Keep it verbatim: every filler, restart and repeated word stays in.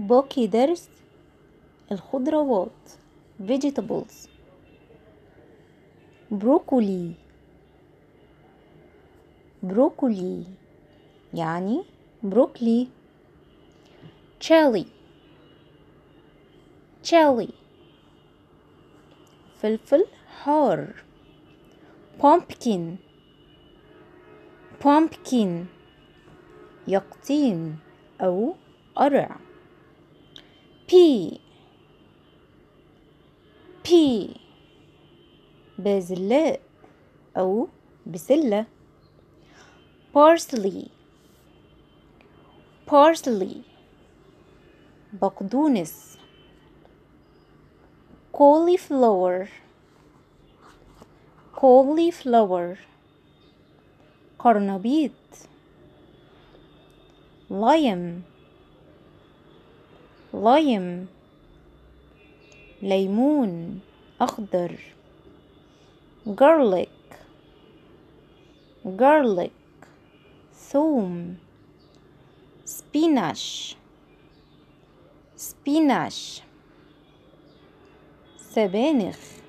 باقي درس الخضروات vegetables. بروكولي بروكولي يعني بروكلي. تشيلي تشيلي فلفل حار. pumpkin pumpkin يقطين أو قرع. pea pea بازلاء أو بسلة. parsley parsley بقدونس. cauliflower cauliflower قرنبيط. lime lime ليمون أخضر. garlic garlic ثوم. spinach spinach سبانخ.